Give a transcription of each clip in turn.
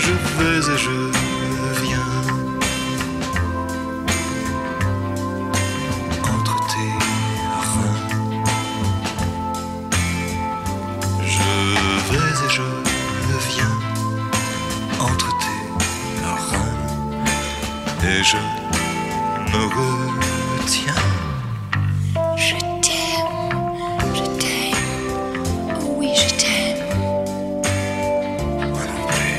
je vais et je viens entre tes reins. Je vais et je viens entre tes reins et je me retiens. Je t'aime, oh oui je t'aime. Moi non plus.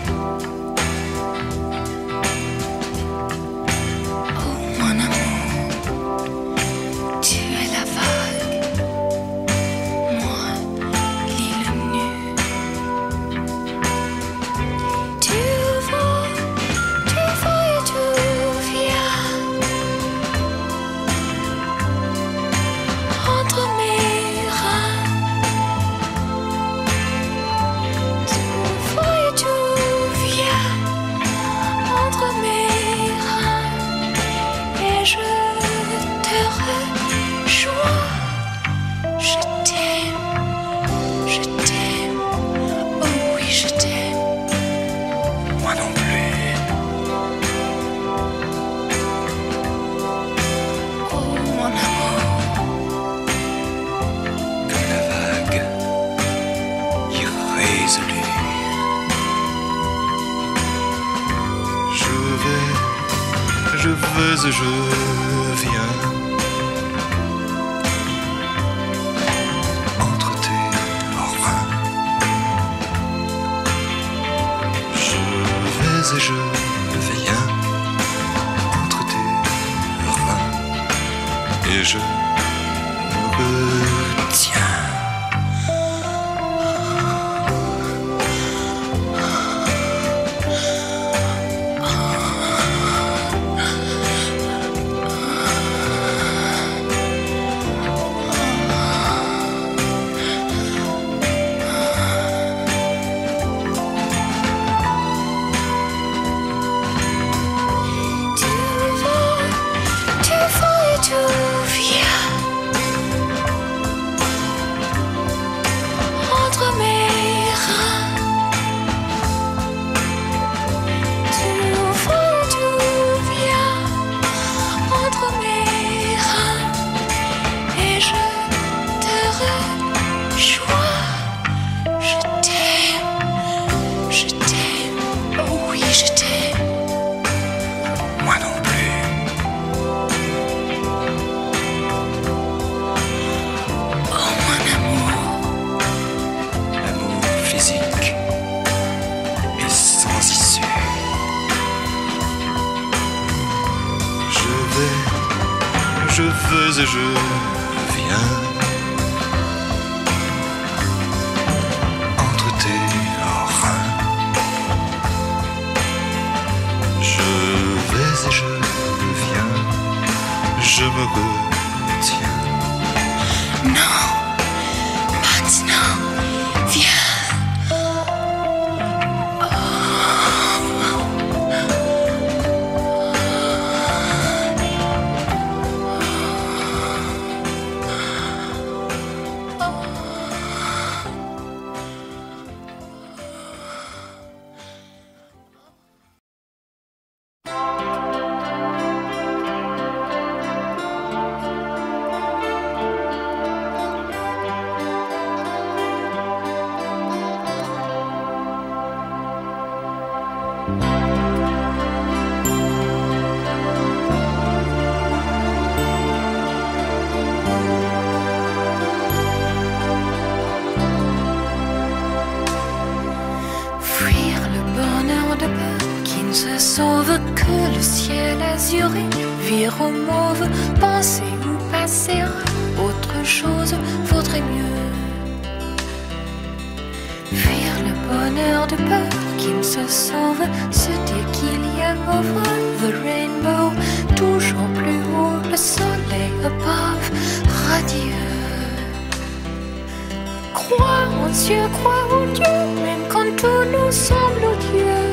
Oh mon amour, tu es la vague, moi l'île nue. Tu vas et tu viens entre mes reins. Tu vas et tu viens entre mes reins et je te rejoins. Je t'aime, oh oui je t'aime. Moi non plus. Oh mon amour, Comme la vague irrésolue. Je vais et je viens entre tes reins. Je vais et je viens entre tes reins et je me retiens. tu vas et tu viens entre mes reins. Tu vas et tu viens entre mes reins et je te rejoins. Je t'aime, oh oui je t'aime. Moi non plus. Oh mon amour, L'amour physique et sans issue. Je vais et je viens entre tes reins. Je vais et je viens, je me retiens. non, maintenant, viens. Fuir le bonheur de peur qui ne se sauve que le ciel azuré. Vire au mauve, penser ou passer à autre chose vaudrait mieux. Fuir le bonheur de peur qui ne se sauve, se dire qu'il y a over the rainbow, toujours plus haut, le soleil above, radieux. Crois en Dieu, crois en Dieu, même quand tout nous semble odieux.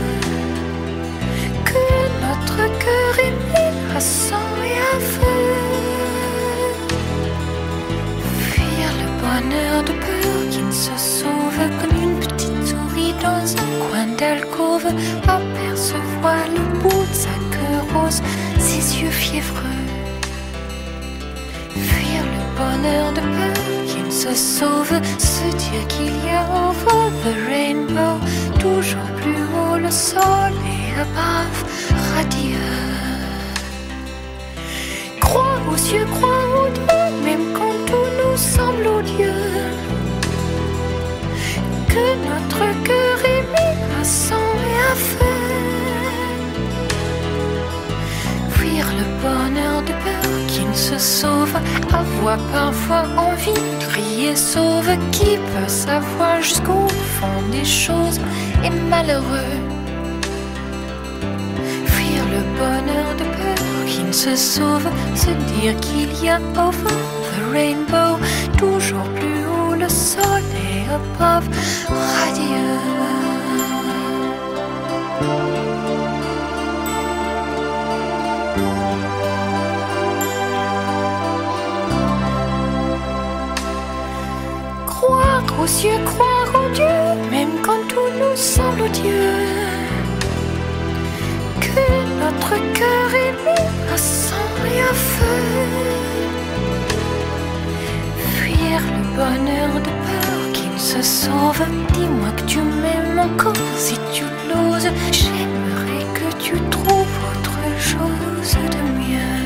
Que notre cœur est mis à sang et à feu. Fuir le bonheur de peur qui ne se sauve comme une petite souris dans un coin d'alcôve, apercevoir le bout de sa queue rose, ses yeux fiévreux. Fuir le bonheur de peur qu'il se sauve, se dire qu'il y a over the rainbow, toujours plus haut le soleil above, radieux. Crois aux cieux, crois aux dieux, même quand tout nous semble odieux. Que notre cœur est mis à sang et à feu. Fuir le bonheur de peur qui ne se sauve, avoir parfois envie de crier sauve. Qui peut savoir jusqu'au fond des choses est malheureux. Fuir le bonheur de peur qui ne se sauve, se dire qu'il y a over the rainbow, toujours plus haut le soleil above, radieux. Croire aux cieux, croire aux dieux, même quand tout nous semble odieux. Que notre cœur est mis à sang et à feu. Fuir le bonheur de peur qui ne se sauve. Dis-moi que tu m'aimes encore si tu l'oses. J'aimerais que tu trouves autre chose de mieux.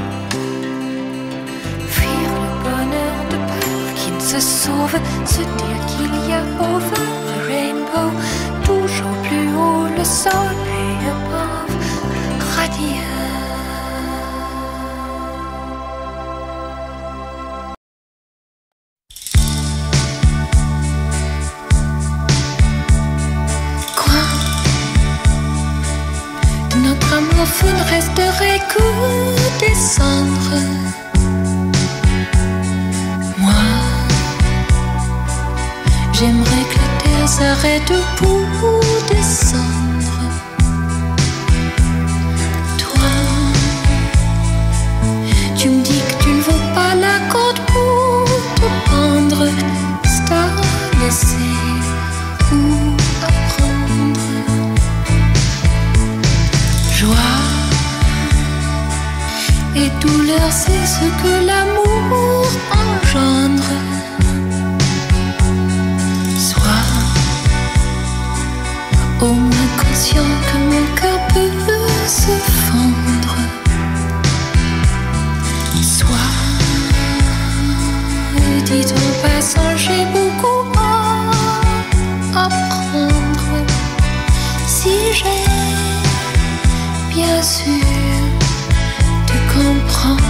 Fuir le bonheur de peur qui ne se sauve, se dire qu'il y a over the rainbow, toujours plus haut le soleil above, radieux. Quoi de notre amour fou ne resterait que des cendres? Moi, j'aimerais que la terre s'arrête pour descendre. Toi, tu me dis que tu ne veux pas la corde pour te pendre. C'est à laisser ou apprendre. Joie et douleur, c'est ce que l'amour engendre. Au moins conscient que mon cœur peut se fendre. Sois, dit en passant, j'ai beaucoup à apprendre. Si j'ai bien sûr de comprendre.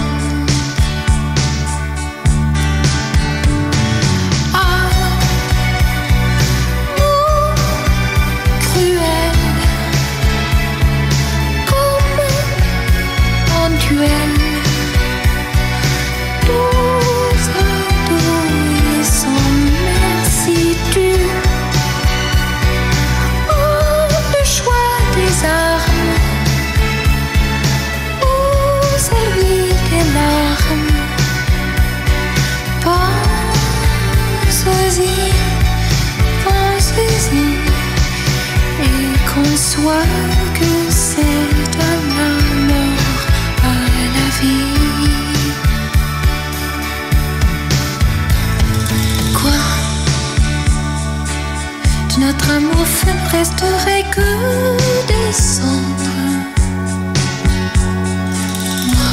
Soit que c'est de la mort à la vie. Quoi de notre amour fou ne resterait que des cendres? Moi,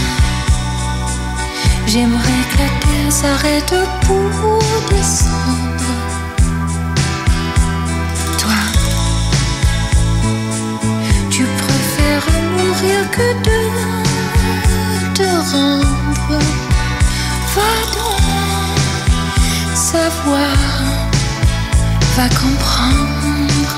j'aimerais que la terre s'arrête pour descendre. Que de te rendre, va donc savoir, va comprendre.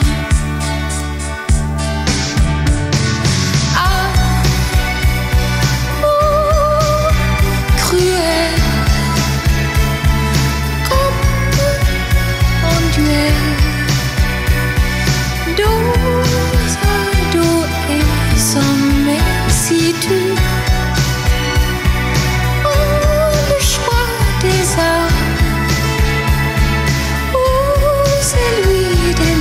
Amour cruel, comme en duel, dos à dos et sans si tu le choix des armes ou celui des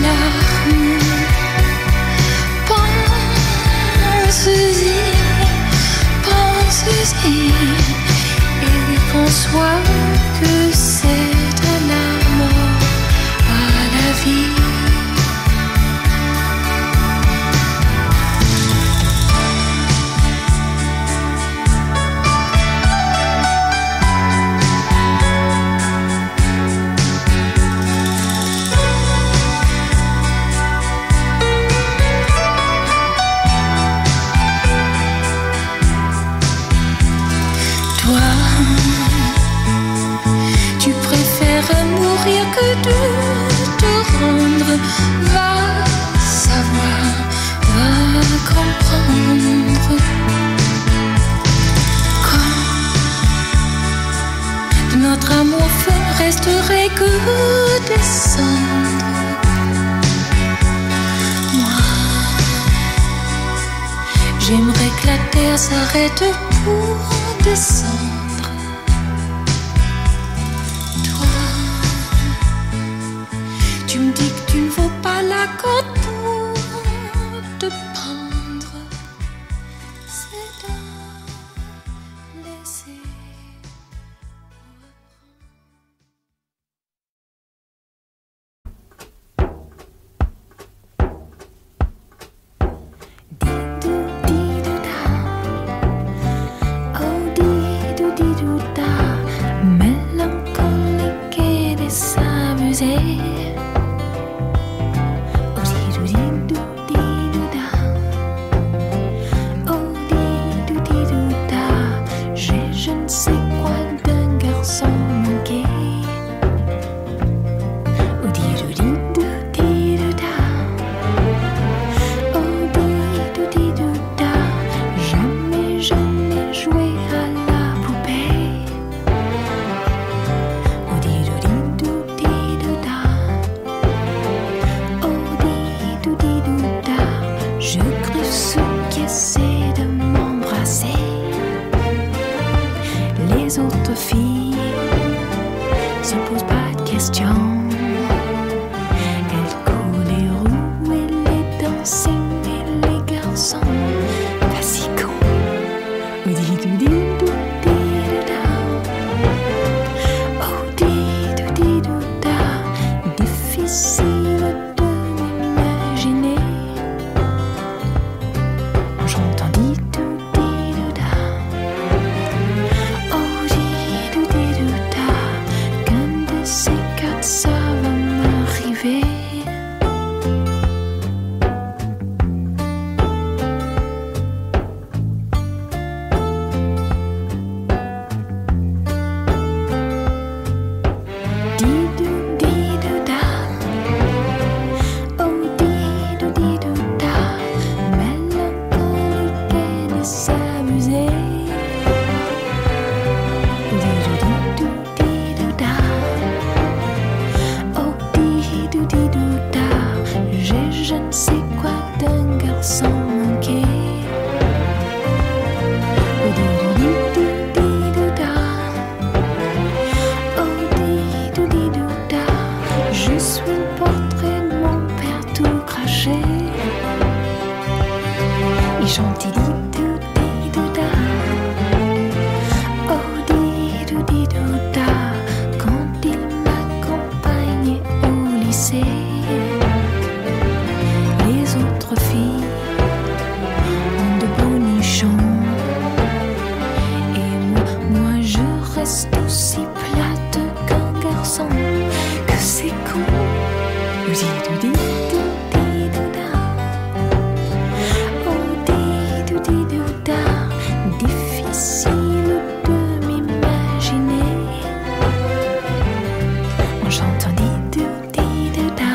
J'aimerais que la terre s'arrête pour descendre. Toi, tu me dis que tu ne vaux pas la côte pour te prendre. C'est à laisser. Mélancolique et désabusé. J'ai je ne sais quoi d'un garçon manqué. Jamais je n'ai joué à la poupée. Je crève ceux qui essaient de m'embrasser. Les autres filles se posent pas de questions. Elles courent les roues et les dancing et les garçons facico. Difficile de m'imaginer en chantant di-do-di-do-da. Oh di-do-di-do-da. Qu'un de ces quatre ça va m'arriver. Di-do-di-do-da. Oh di-do-di-do-da. Mélancolique et désabusé. Di-do-di-do-di-do-da. Oh di-do-di-do-da. J'ai je ne sais quoi d'un garçon manqué. Di-do-di-do-di-do-da. Oh di-do-di-do-da. Je suis le portrait de mon père tout craché. Il chante di-do-di-do-da. Oh di-do-di-do-da. Quand il m'accompagnait au lycée. Les autres filles ont de beaux nichons. Et moi je reste aussi plate qu'un garçon. Que c'est con. Di-do-di-do-di-do-da. Oh di-do-di-do-da. Difficile de m'imaginer en chantant di-do-di-do-da.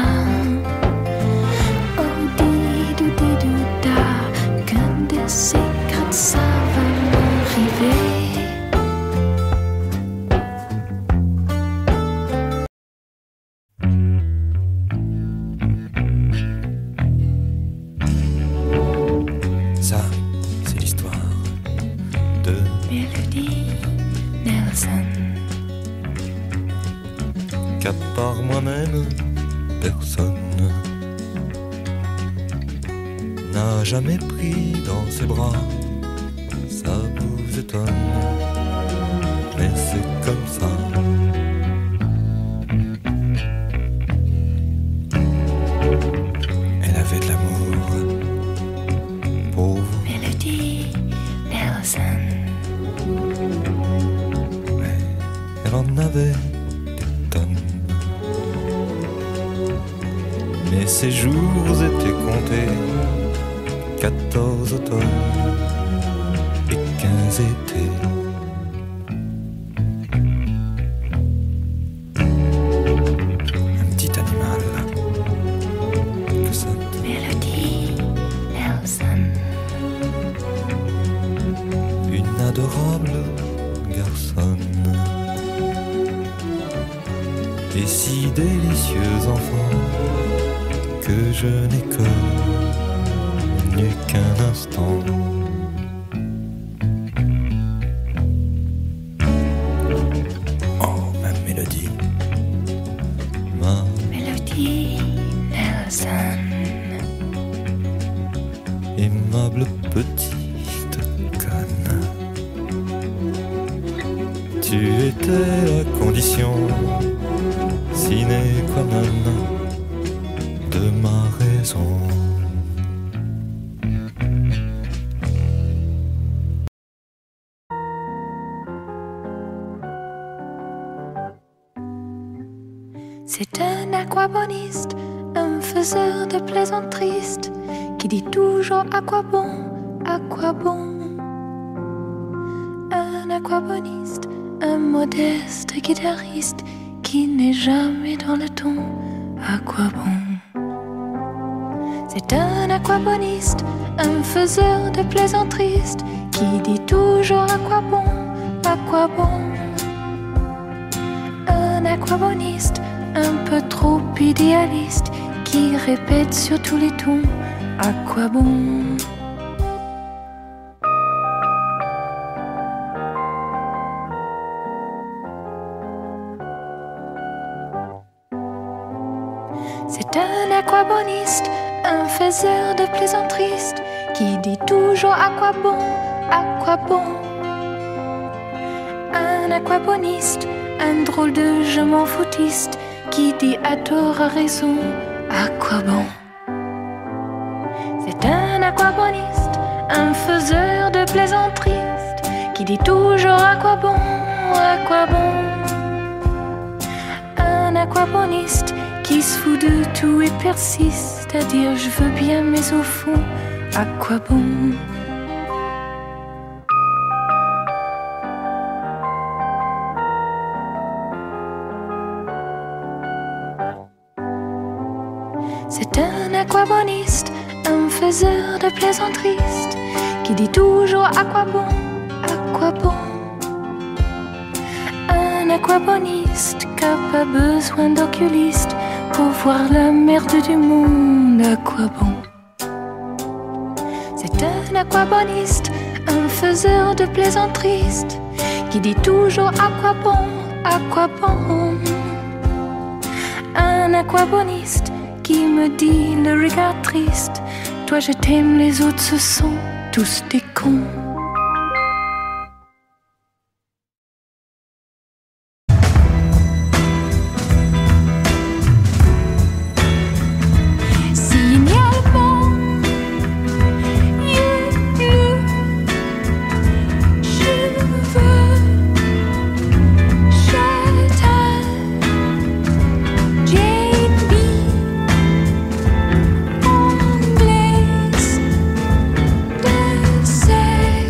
Oh di-do-di-do-da. Qu'un de ces quatre ça va m'arriver. Ça, c'est l'histoire de Mélodie Nelson. qu'à part moi-même, personne n'a jamais pris dans ses bras. Ça vous étonne, mais c'est comme ça. Elle avait de l'amour pour vous, Mélodie Nelson. mais elle en avait des tonnes. Mais ses jours étaient comptés, 14 automnes et 15 étés. Un petit animal que ça. Mélodie Nelson. Une adorable garçonne et si délicieux enfant que je n'ai connu qu'un instant. aimable petite conne. Tu étais la condition sine qua non de ma raison. C'est un aquaboniste, un faiseur de plaisanteries, qui dit toujours à quoi bon, à quoi bon. Un aquaboniste, un modeste guitariste, qui n'est jamais dans le ton, à quoi bon. C'est un aquaboniste, un faiseur de plaisanteries, qui dit toujours à quoi bon, à quoi bon. Un aquaboniste, un peu trop idéaliste, qui répète sur tous les tons, à quoi bon. C'est un aquaboniste, un faiseur de plaisanteries, qui dit toujours à quoi bon, à quoi bon. Un aquaboniste, un drôle de je m'en foutiste, qui dit à tort à raison, à quoi bon. C'est un aquaboniste, un faiseur de plaisanteries, qui dit toujours à quoi bon, à quoi bon. Un aquaboniste qui se fout de tout et persiste à dire je veux bien mais au fond, à quoi bon. C'est un aquaboniste, un faiseur de plaisanteries, qui dit toujours à quoi bon, à quoi bon. Un aquaboniste qui n'a pas besoin d'oculiste pour voir la merde du monde, à quoi bon. C'est un aquaboniste, un faiseur de plaisanteries, qui dit toujours à quoi bon, à quoi bon. Un aquaboniste qui me dit le regard triste, toi je t'aime, les autres ce sont tous des cons. Say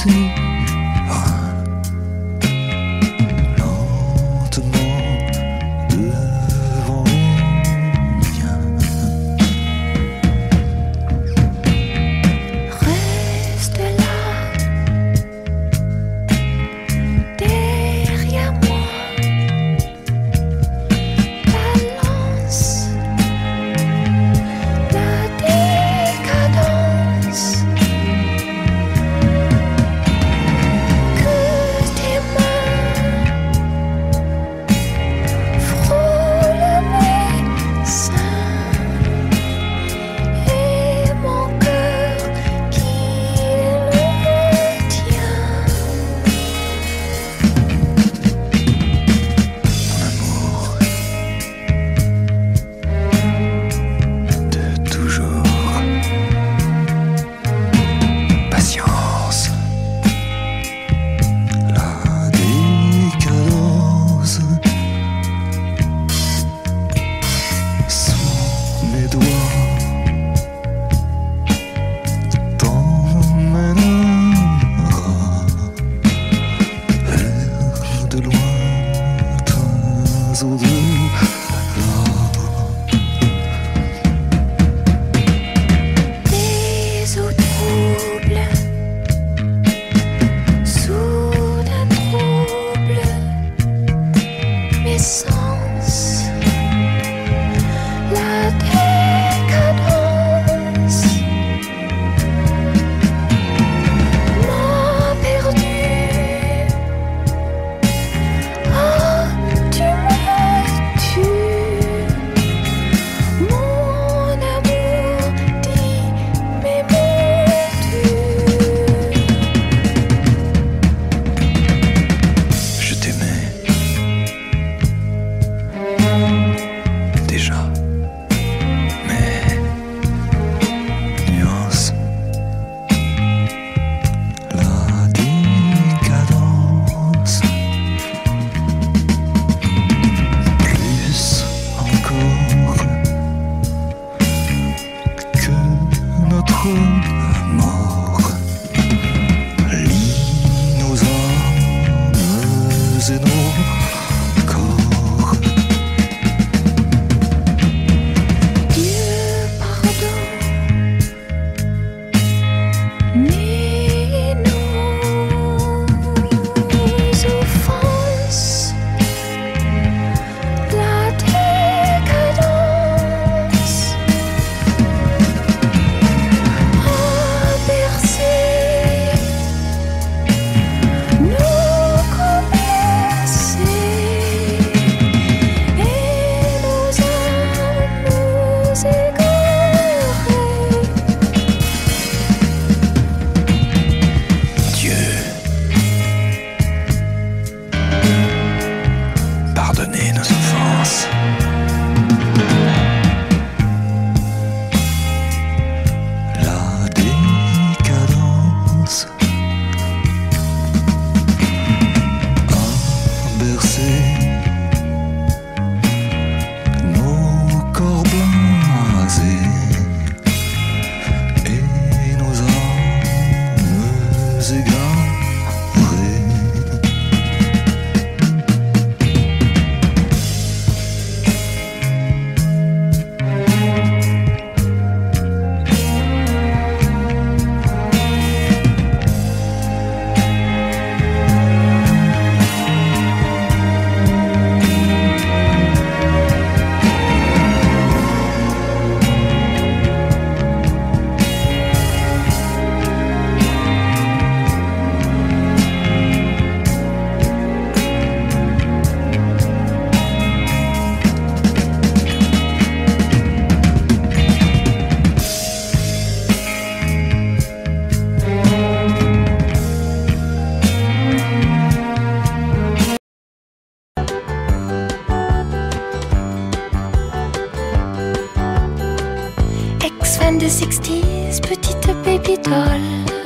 des 60s, petite baby doll.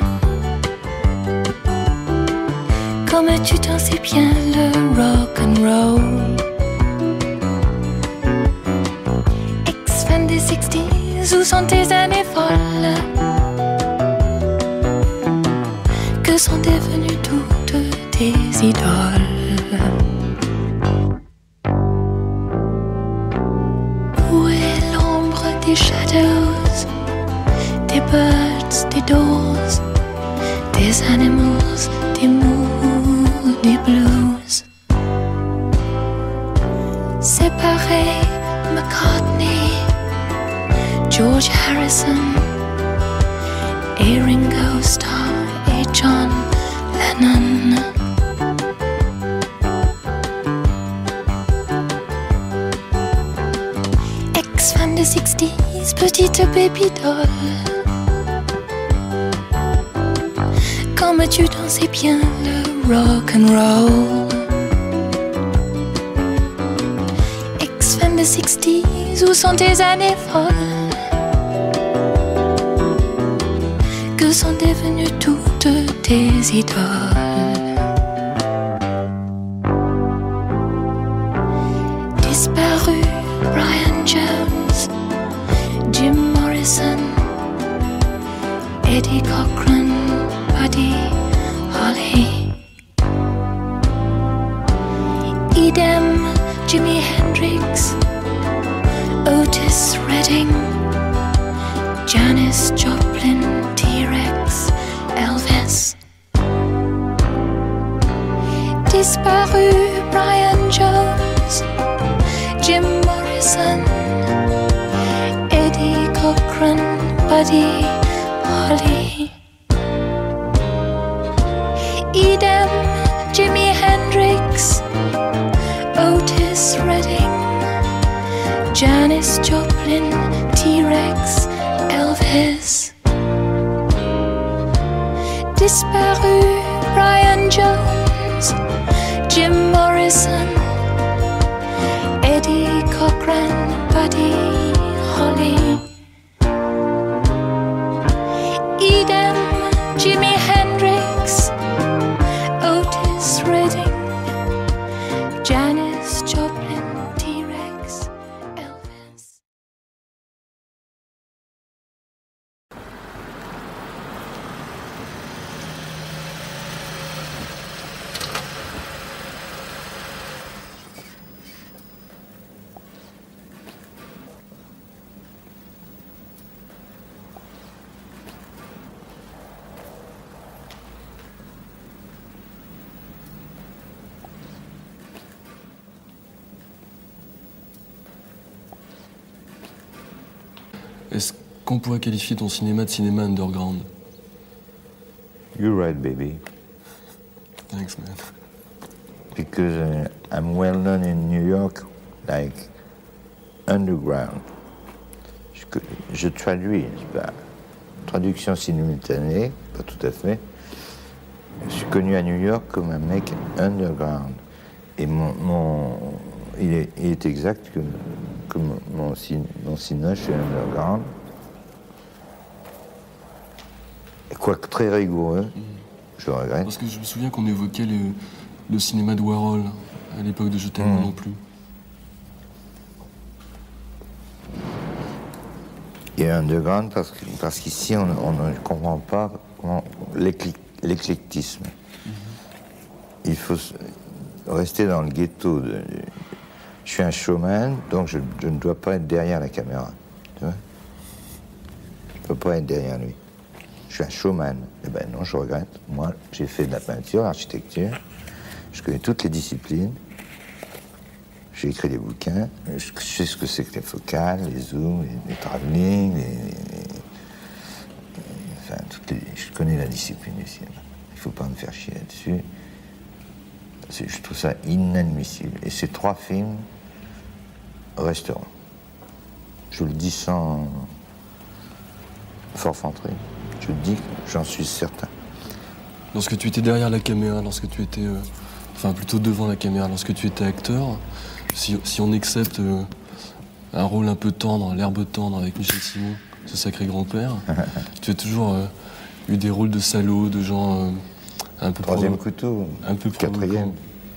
Comme tu t'en sais bien le rock and roll. Ex-fan des 60s, où sont tes années folles? Que sont devenues toutes des idoles? Où est l'ombre des shadows, des birds, des doors, des animals, des moods, des blues? Séparés, McCartney, George Harrison et Ringo Starr et John Lennon. Ex-fan des 60s, petite baby doll. Comme tu dansais bien le rock and roll. Ex-fan des 60s, où sont tes années folles? Que sont devenues toutes tes idoles? Disparu Brian Jones, Jim Morrison, Eddie Cochran, Buddy Holly. Idem Jimi Hendrix, Otis Redding, Janis Joplin, T-Rex, Elvis. Disparu Brian Jones, Jim Morrison, Eddie Cochran, Buddy Holly. Idem Jimi Hendrix, Otis Redding, Janis Joplin, T-Rex, Elvis. Disparu Brian Jones, Jim Morrison, Eddie Cochran, Buddy Holly. Idem Jimi Hendrix, Otis Redding, Janis Joplin, T-Rex, Elvis. Est-ce qu'on pourrait qualifier ton cinéma de cinéma underground? You're right, baby. Thanks, man. Because I'm well known in New York, like underground. Je traduis, c'est pas traduction simultanée, pas tout à fait. Je suis connu à New York comme un mec underground. Et il est exact que mon cinéma, je suis underground. Quoique très rigoureux, je le regrette. Parce que je me souviens qu'on évoquait le cinéma de Warhol à l'époque de Je t'aime moi non plus. Il est underground parce qu'ici, on ne comprend pas l'éclectisme. Il faut rester dans le ghetto. Je suis un showman, donc je ne dois pas être derrière la caméra. Tu vois? Je ne peux pas être derrière lui. Je suis un showman. Eh ben non, je regrette. Moi, j'ai fait de la peinture, l'architecture. Je connais toutes les disciplines. J'ai écrit des bouquins. Je sais ce que c'est que les focales, les zooms, les travelling, enfin, je connais la discipline du cinéma. Il ne faut pas me faire chier là-dessus. Je trouve ça inadmissible. Et ces 3 films resteront. Je le dis sans forfanterie. Je le dis, j'en suis certain. Lorsque tu étais derrière la caméra, lorsque tu étais... enfin, plutôt devant la caméra, lorsque tu étais acteur, si on accepte un rôle un peu tendre, l'herbe tendre avec Michel Simon, ce sacré grand-père, tu as toujours eu des rôles de salauds, de gens un peu... Troisième couteau, un peu quatrième.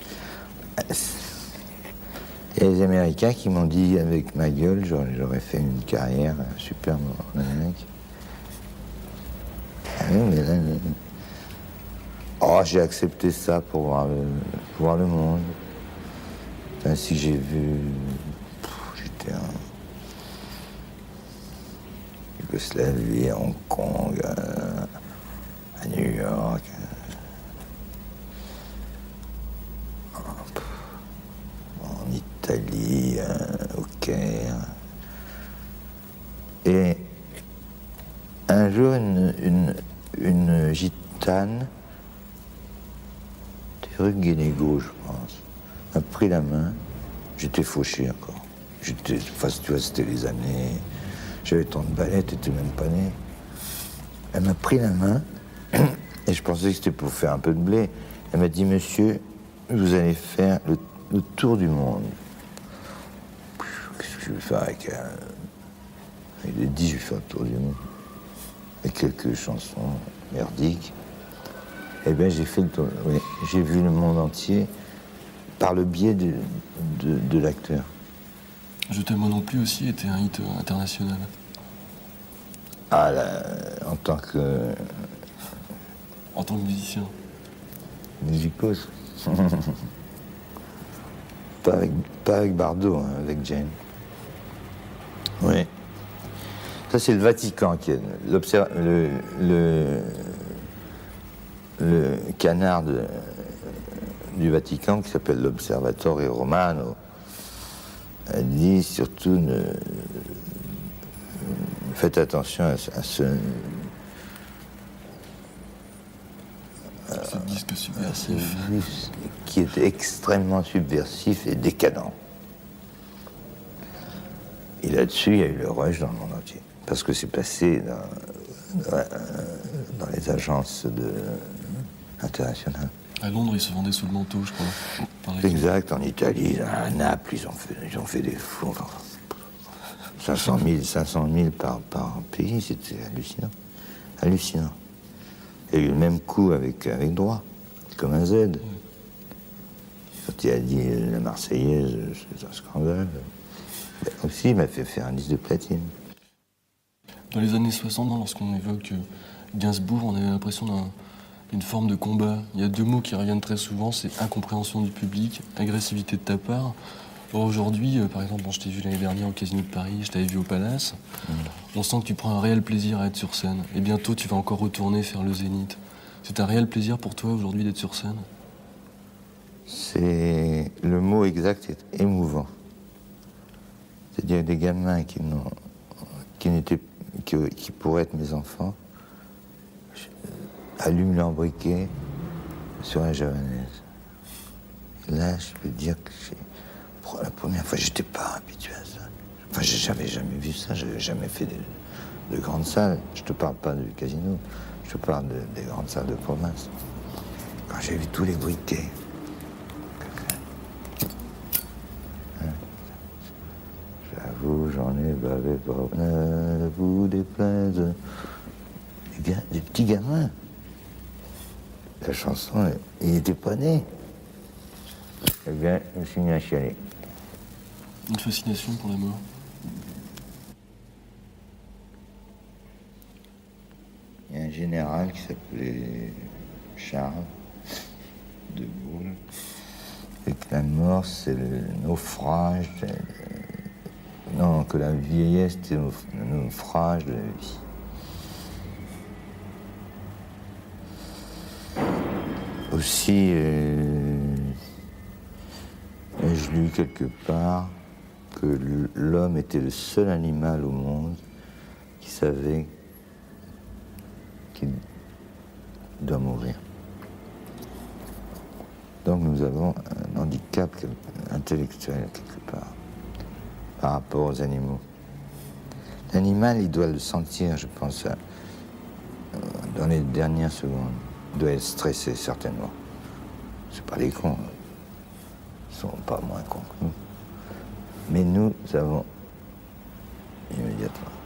Il y a les Américains qui m'ont dit, avec ma gueule, j'aurais fait une carrière superbe en Amérique. Ah oui, mais là, Oh, j'ai accepté ça pour voir le monde. Ainsi j'ai vu... J'étais en Yougoslavie, à Hong Kong, à New York, en Italie, au Caire. Et un jour, une gitane, des rues Guénégo, je pense, m'a pris la main. J'étais fauché encore. Enfin, tu vois, c'était les années. J'avais tant de balais, t'étais même pas né. Elle m'a pris la main et je pensais que c'était pour faire un peu de blé. Elle m'a dit, monsieur, vous allez faire le tour du monde. Qu'est-ce que je vais faire avec les 10, je vais faire le tour du monde. Et quelques chansons merdiques. Eh bien, j'ai fait le tour. Oui, j'ai vu le monde entier par le biais de l'acteur. Je t'aime moi non plus aussi était un hit international. Ah là, en tant que... En tant que musicien. Musicos. pas avec Bardot, hein, avec Jane. Oui. Ça, c'est le Vatican qui est le canard du Vatican qui s'appelle l'Observatore Romano. Elle dit surtout faites attention à ce disque subversif. Qui est extrêmement subversif et décadent. Et là-dessus, il y a eu le rush dans le monde entier. Parce que c'est passé dans les agences internationales. À Londres, ils se vendaient sous le manteau, je crois. Exact, en Italie, à Naples, ils ont fait des fous. 500 000 par pays, c'était hallucinant. Hallucinant. Il y a eu le même coup avec Droit, comme un Z. Quand il a dit la Marseillaise, c'est un scandale. Ben, aussi, il m'a fait faire un disque de platine. Dans les années 60, lorsqu'on évoque Gainsbourg, on a l'impression d'une forme de combat. Il y a deux mots qui reviennent très souvent, c'est incompréhension du public, agressivité de ta part. Or aujourd'hui, par exemple, je t'ai vu l'année dernière au Casino de Paris, je t'avais vu au Palace, on sent que tu prends un réel plaisir à être sur scène. Et bientôt, tu vas encore retourner faire le Zénith. C'est un réel plaisir pour toi aujourd'hui d'être sur scène? C'est... Le mot exact est émouvant. C'est-à-dire des gamins qui pourraient être mes enfants, allument leur briquet sur la javanaise. Là, je peux dire que pour la première fois, j'étais pas habitué à ça. Enfin, j'avais jamais vu ça, j'avais jamais fait de grandes salles. Je te parle pas du Casino, je te parle des grandes salles de province. Quand j'ai vu tous les briquets, j'avoue, j'en ai bavé pas, ne vous déplaise. Des petits gamins. La chanson, il n'était pas né. Eh bien, je me suis mis à chialer. Une fascination pour la mort. Il y a un général qui s'appelait Charles de Gaulle. Et que la mort, c'est le naufrage. Non, que la vieillesse, c'est le naufrage de la vie. Aussi, ai-je lu quelque part que l'homme était le seul animal au monde qui savait qu'il doit mourir. Donc nous avons un handicap intellectuel quelque part par rapport aux animaux. L'animal, il doit le sentir, je pense, dans les dernières secondes. Il doit être stressé, certainement. C'est pas les cons. Ils sont pas moins cons que nous. Mais nous avons immédiatement.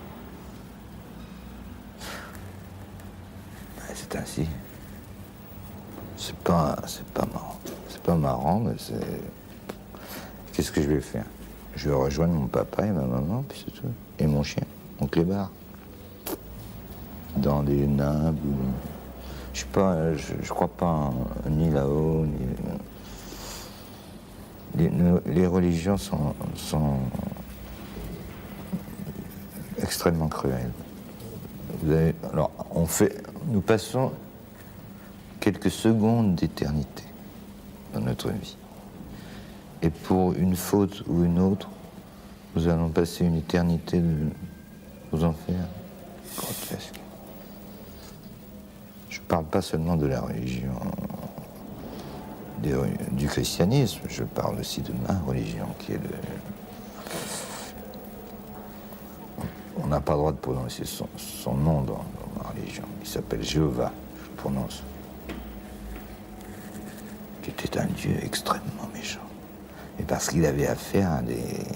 C'est ainsi. C'est pas marrant. C'est pas marrant, mais c'est... Qu'est-ce que je vais faire? Je vais rejoindre mon papa et ma maman, puis c'est tout. Et mon chien, mon clébard. Dans des nimbles. Je crois pas ni là-haut, ni... Les religions sont extrêmement cruelles. Alors, nous passons quelques secondes d'éternité dans notre vie. Et pour une faute ou une autre, nous allons passer une éternité aux enfers. Grotesque. Je ne parle pas seulement de la religion, du christianisme, je parle aussi de ma religion, qui est On n'a pas le droit de prononcer son nom dans ma religion. Il s'appelle Jéhovah, je le prononce. Qui était un dieu extrêmement méchant. Et parce qu'il avait affaire à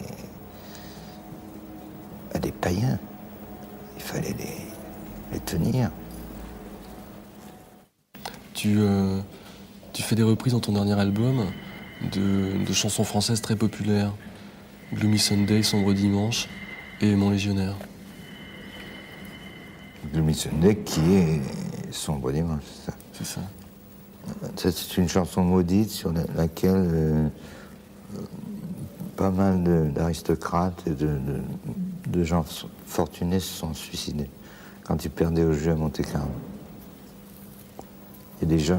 des païens, il fallait les tenir. Tu fais des reprises dans ton dernier album de chansons françaises très populaires. Gloomy Sunday, Sombre Dimanche et Mon Légionnaire. Gloomy Sunday qui est Sombre Dimanche, c'est ça. C'est ça. C'est une chanson maudite sur laquelle pas mal d'aristocrates et de gens fortunés se sont suicidés quand ils perdaient au jeu à Monte-Carlo. Et des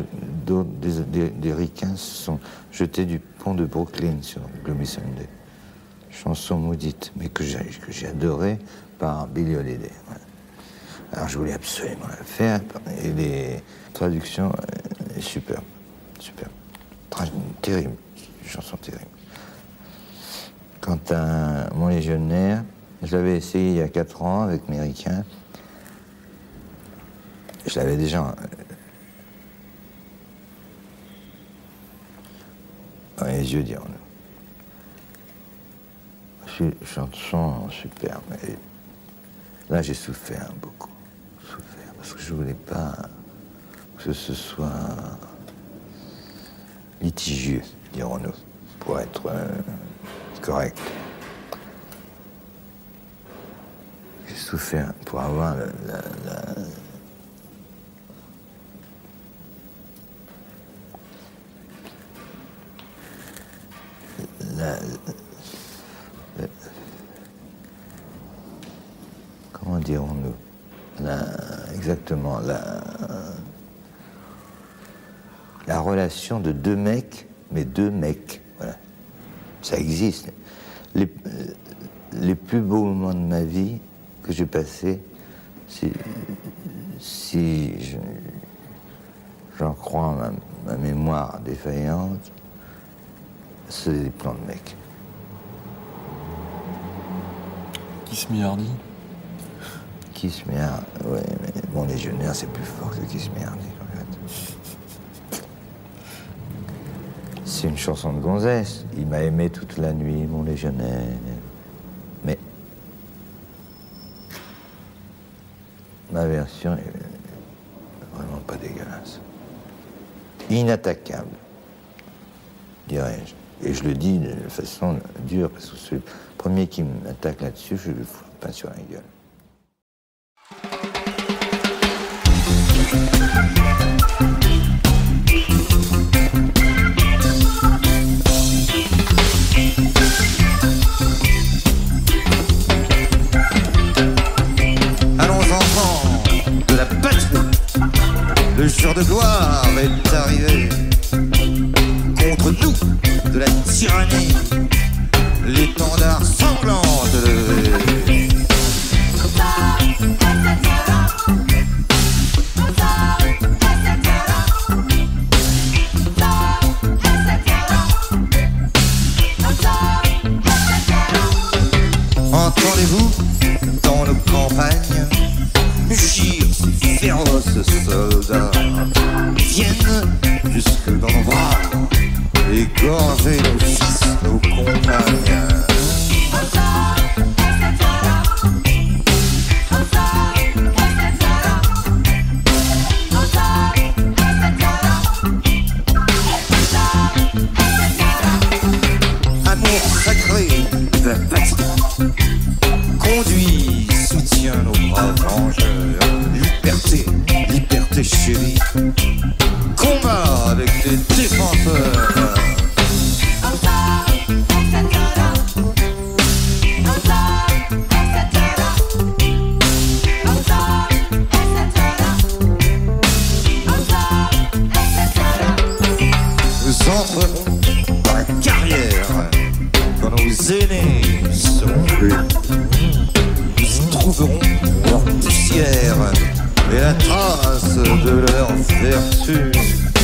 ricains se sont jetés du pont de Brooklyn sur Gloomy Sunday. Chanson maudite, mais que j'ai adorée par Billie Holiday. Voilà. Alors je voulais absolument la faire, et les traductions, superbes, superbes. Terrible, une chanson terrible. Quant à Mon Légionnaire, je l'avais essayé il y a 4 ans avec mes ricains. Je l'avais déjà... dans les yeux, dirons-nous. Chanson superbe. Et là, j'ai souffert beaucoup. Souffert, parce que je voulais pas que ce soit litigieux, dirons-nous, pour être correct. J'ai souffert pour avoir comment dirons-nous, exactement la relation de 2 mecs, mais 2 mecs, voilà. Ça existe. Les plus beaux moments de ma vie que j'ai passés, si j'en crois ma mémoire défaillante, c'est des plans de mecs. Kiss Me Hardy. Kiss Me Hardy, ouais, mais Mon Légionnaire, c'est plus fort que Kiss Me Hardy, en fait. C'est une chanson de gonzesse. Il m'a aimé toute la nuit, Mon Légionnaire. Mais ma version est vraiment pas dégueulasse. Inattaquable, dirais-je. Et je le dis de façon dure, parce que c'est le premier qui m'attaque là-dessus, je lui fous le pain sur la gueule. Allons enfants de la patrie, le jour de gloire est arrivé. Contre nous de la tyrannie, l'étendard sanglant de lever. Entendez-vous dans nos campagnes mugir ces féroces soldats? Ils viennent jusque dans nos bras, égorger nos fils, nos compagnes. Amour sacré de la patrie conduit, soutient nos braves vengeurs. Liberté, liberté chérie. Combat avec les défenseurs. Nous entrerons dans la carrière quand nos aînés seront plus. Nous y trouverons leur poussière et la trace de leur vertu.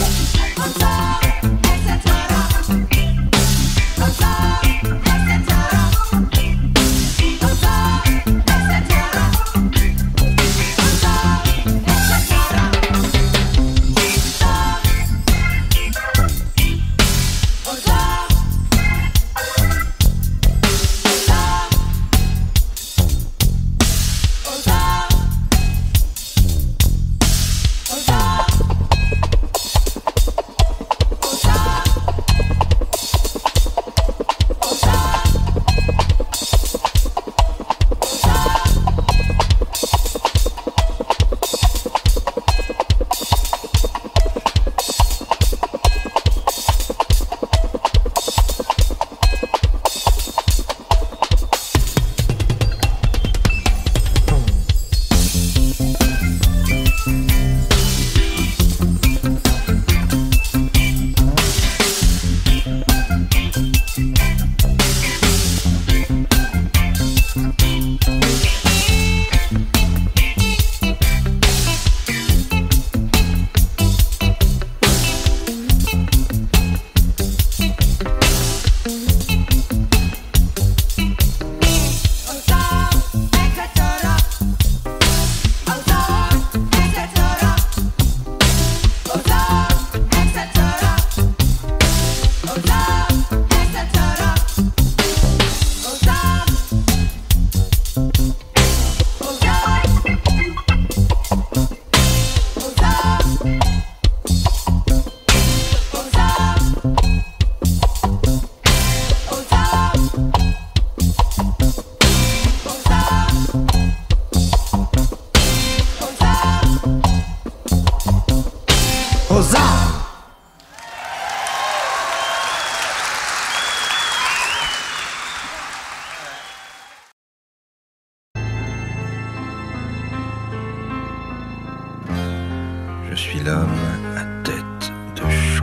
Je suis l'homme à tête de chou.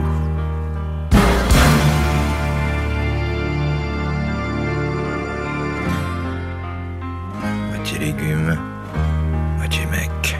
Moitié légumes, moitié mec.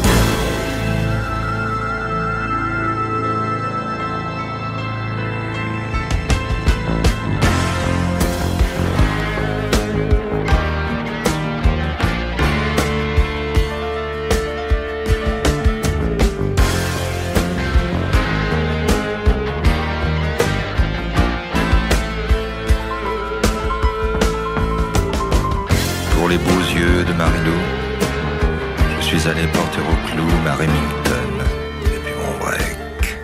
Pour les beaux yeux de Marilou, je suis allé porter au clou ma Remington et puis mon break.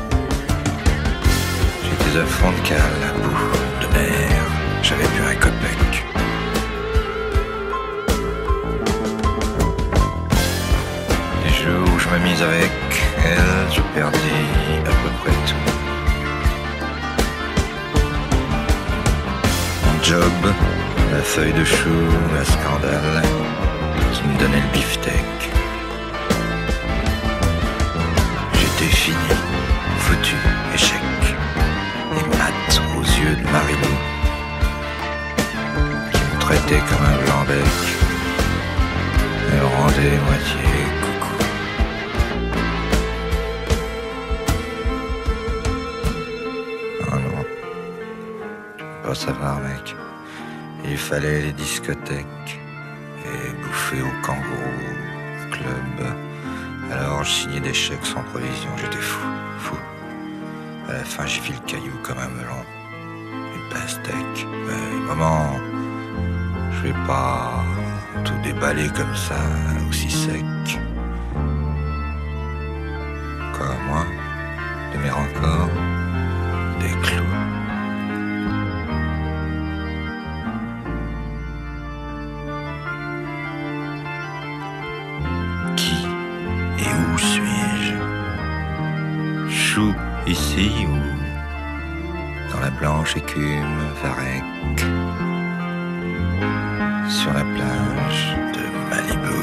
J'étais à fond de cale, à bout de nerfs, j'avais plus un copec. Les jours où je me mise avec elle, je perdis à peu près tout. Mon job, la feuille de chou, la scandale qui me donnait le beefsteak. J'étais fini, foutu, échec, et mat aux yeux de Marilou, qui me traitait comme un blanc-bec. Elle rendait moitié coucou. Oh non, tu peux pas savoir, mec. Il fallait les discothèques et bouffer au kangourou club. Alors je signais des chèques sans provision, j'étais fou. À la fin j'ai fait le caillou comme un melon, une pastèque. Mais maman, je vais pas tout déballer comme ça, aussi sec. Quoi, moi, de mes encore des clous. Qui et où suis-je? joue ici ou dans la blanche écume varech, sur la plage de Malibu.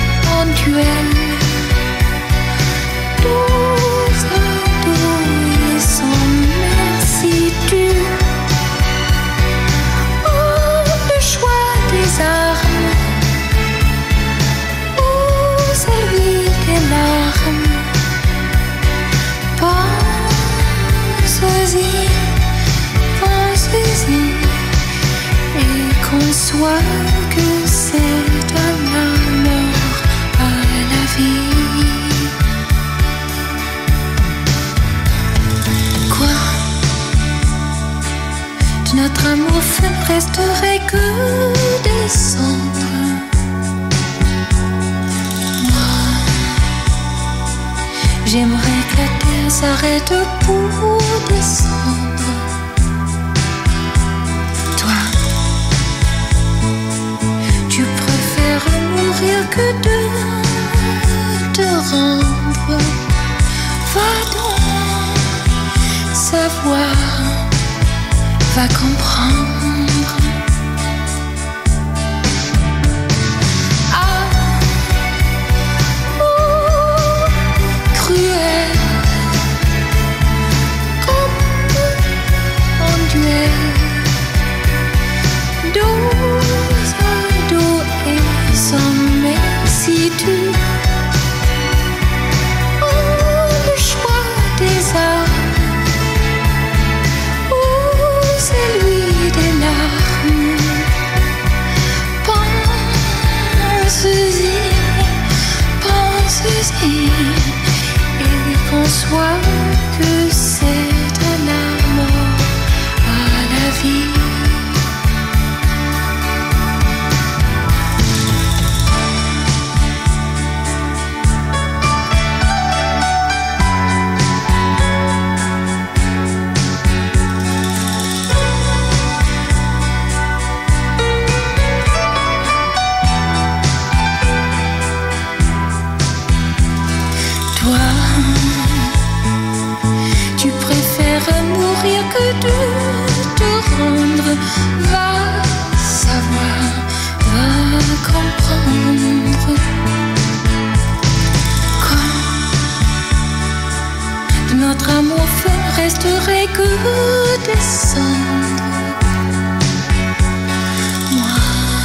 Tous ados J'aimerais que la terre s'arrête pour descendre. Toi, tu préfères mourir que de te rendre. Va donc savoir, va comprendre. Ah, oh, cruel, comme en duel, dos à dos et sans merci tu. Et conçois que c'est à la mort, à la vie. Tu préfères mourir que de te rendre. Va savoir, va comprendre. Comme notre amour feu resterait que des cendres. Moi,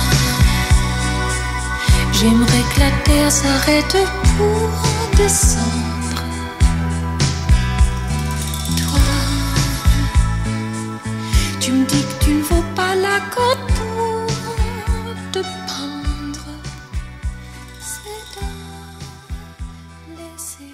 j'aimerais que la terre s'arrête pour descendre. Tu me dis que tu ne vaux pas la côte pour te prendre. C'est à laisser.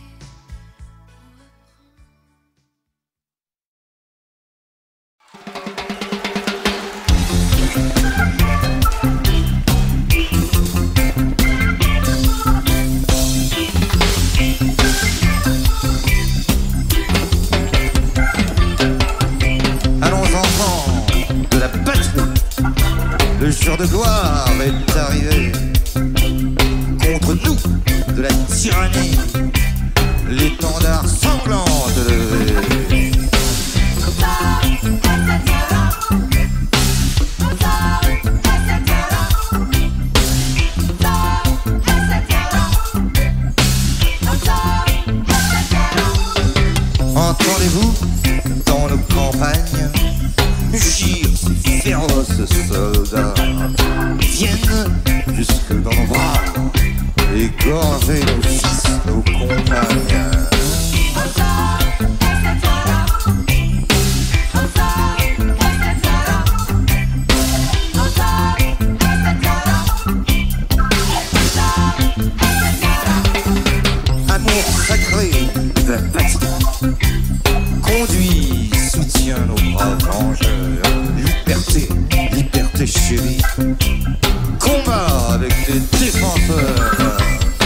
Le jour de gloire est arrivé. Contre nous de la tyrannie, l'étendard sanglant de lever. Entendez-vous dans nos campagnes mugir ces féroces soldats? Ils viennent jusque dans nos bras, égorger nos fils, nos compagnes. Amour sacré de la patrie conduit, soutient nos braves vengeurs. Liberté, liberté chérie, combat avec les défenseurs.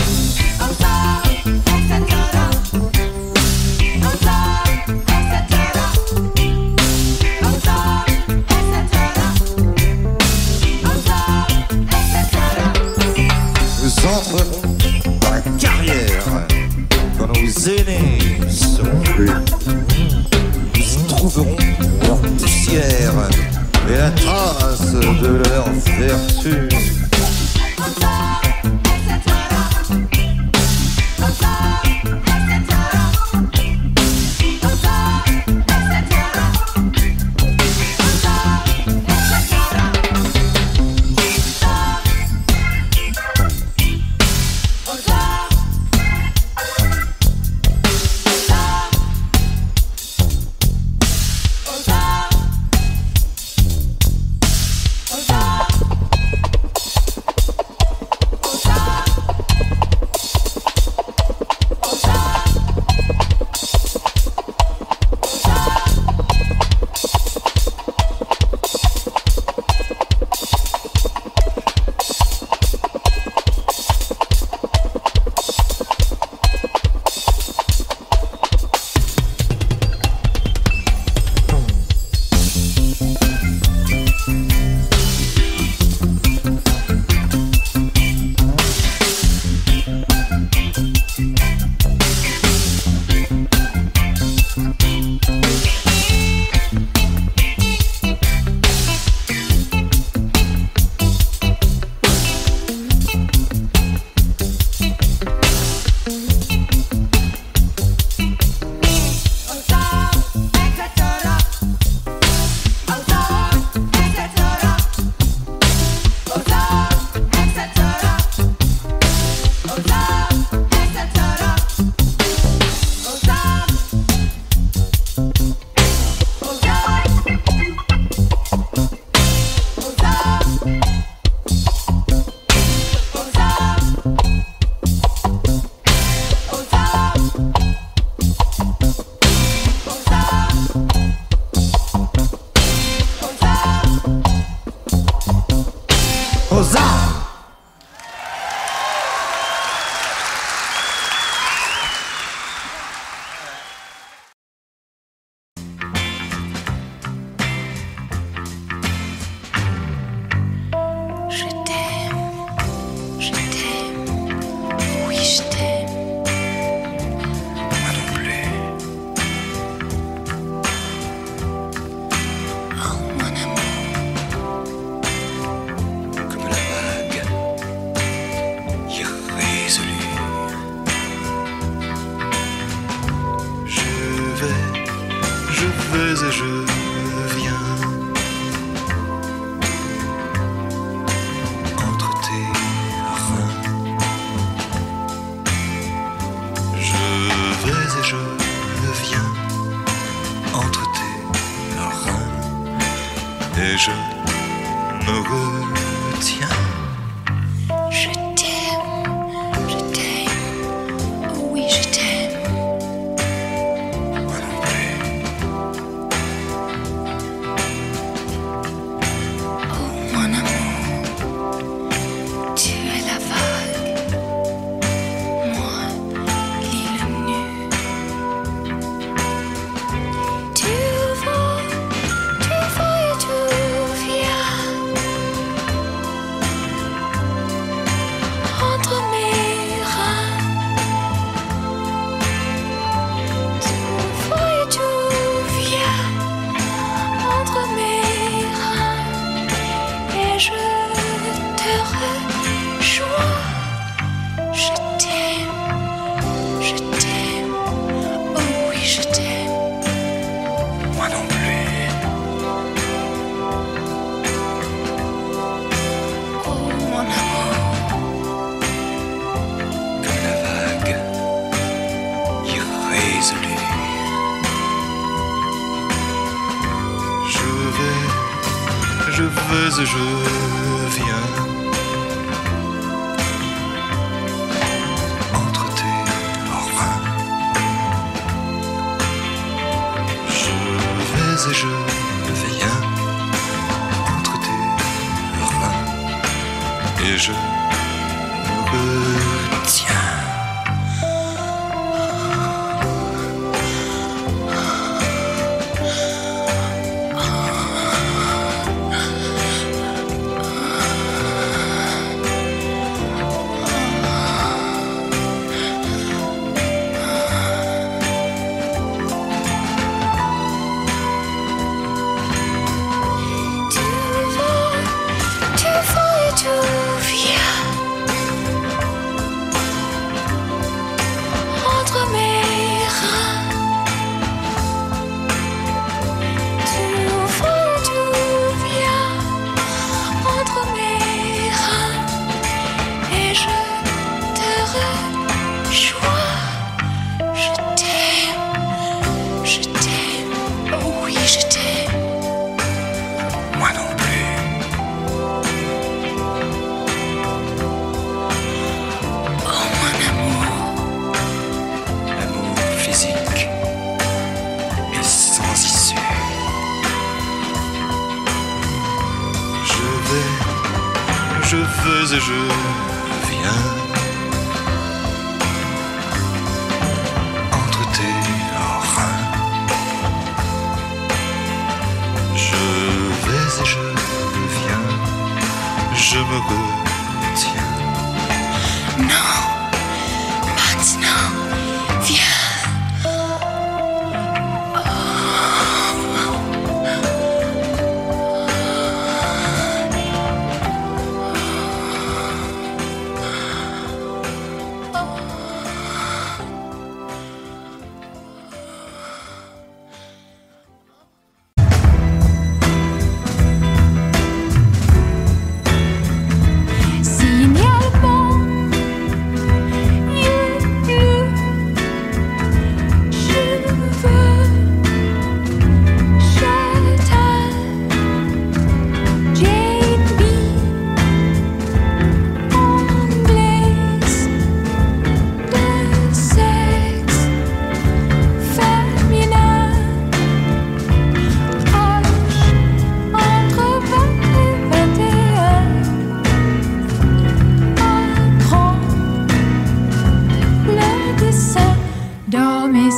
Nous entrerons dans la carrière quand nos aînés seront plus. Nous y trouverons leur poussière et la trace de leur vertu.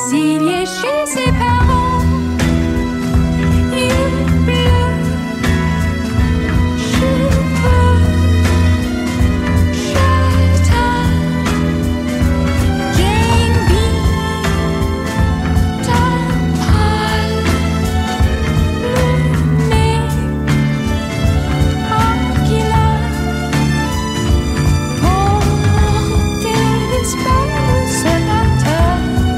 s'il est chez ses parents. Il pleut, cheveux, châtain, Jane Bee, Tapal, Luné, Aquila, porter l'espoir ce matin.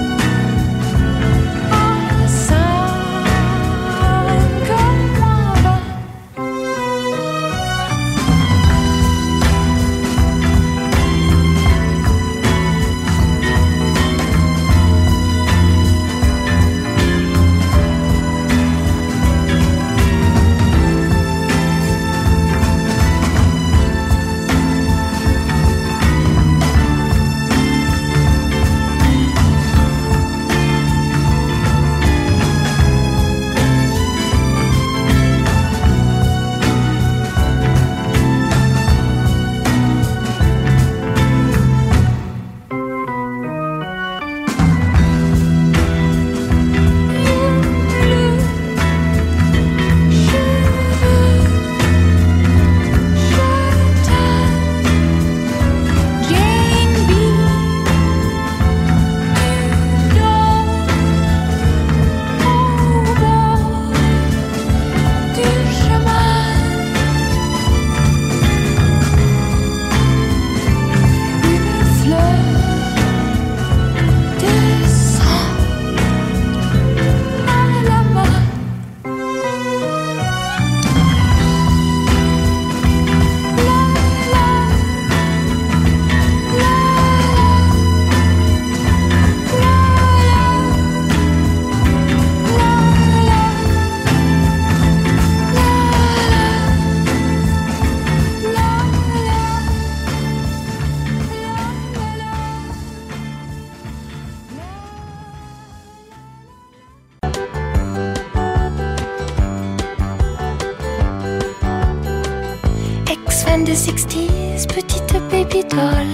Ex-fan de 60s, petite baby doll.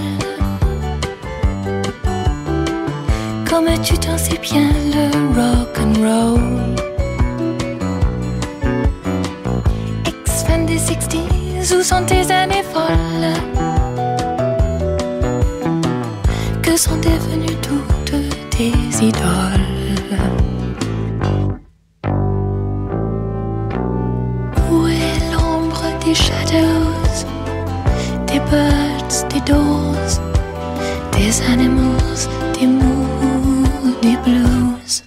Comme tu dansais bien le rock and roll. Ex-fan des 60s, où sont tes années folles? Que sont devenues toutes tes idoles? Où est l'ombre des shadows, des birds, des doors, des animals, des moody blues?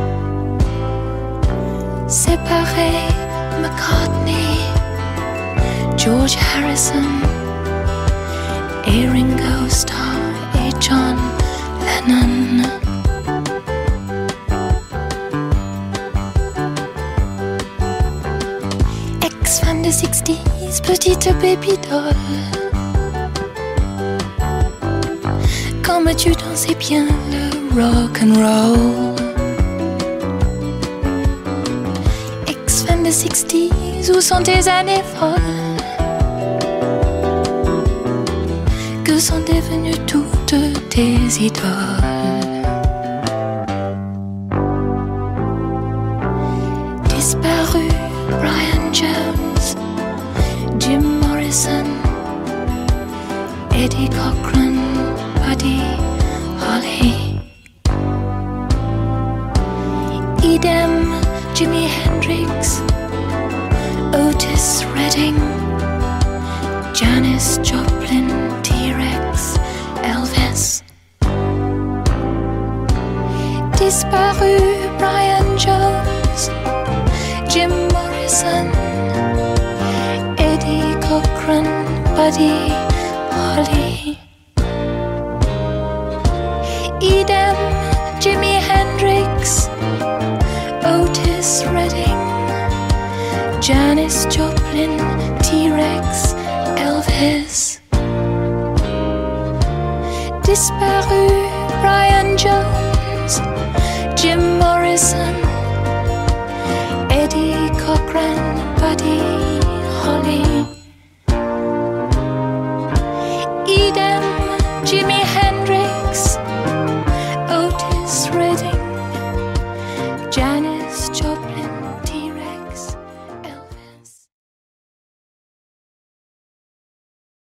Séparés, McCartney, George Harrison et Ringo Starr et John Lennon. Ex-fan de 60s, petite baby doll. Comme tu dansais bien le rock and roll. Ex-fan de 60s, où sont tes années folles? Que sont devenues toutes tes idoles? Disparu Brian Jones, Jim Morrison, Eddie Cochran, Buddy Holly. Idem Jimi Hendrix, Otis Redding, Janis Joplin, T-Rex, Elvis. Disparu Brian Jones, Jim Morrison, Eddie Cochran, Buddy Holly. Idem Jimi Hendrix, Otis Redding, Janis Joplin, T-Rex, Elvis. Disparu Brian Jones, Jim Morrison,